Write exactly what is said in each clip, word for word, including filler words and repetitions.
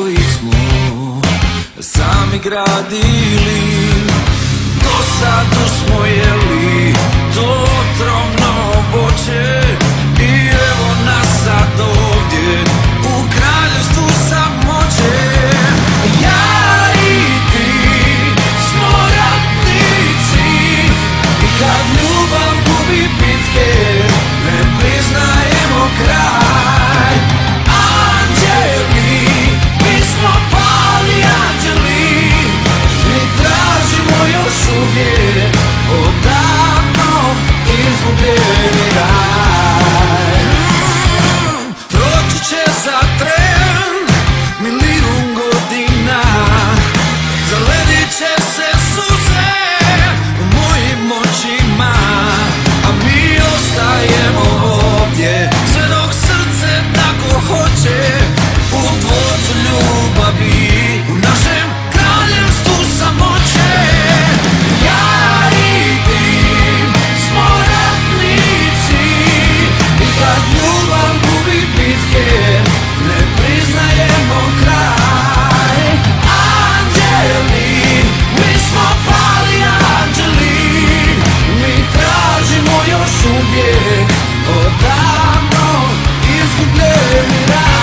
koji smo sami gradili. Dosadu smo jeli to otrovno voće i evo nas sad ovdje u kraljevstvu samoće. Ja i ti smo ratnici i kad ljubav gubi bitke ne priznajemo kraj. Anđeli, mi smo pali anđeli, mi tražimo još uvijek odavno izgubljeni raj. Proći će za tren milijun godina, zaledit će se suze u mojim očima, a mi ostajemo ovdje sve dok srce tako hoće, u dvorcu ljubavi, u našem kraljevstvu samoće. Ja i ti smo ratnici i kad ljubav gubi bitke ne priznajemo kraj. Anđeli, mi smo pali anđeli, mi tražimo još uvijek odavno izgubljeni raj.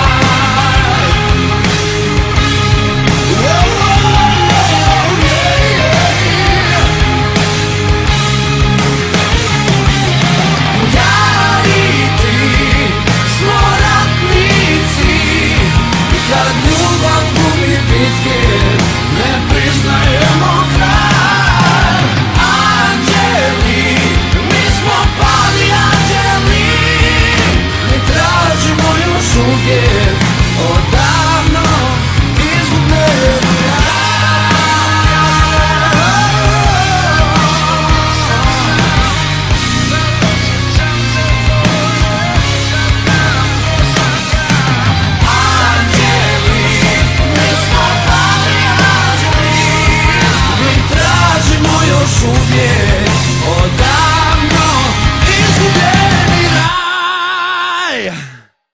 Ja i ti smo ratnici i kad ljubav gubi bitke ne priznajemo kraj. Anđeli, mi smo pali anđeli, mi tražimo još uvijek od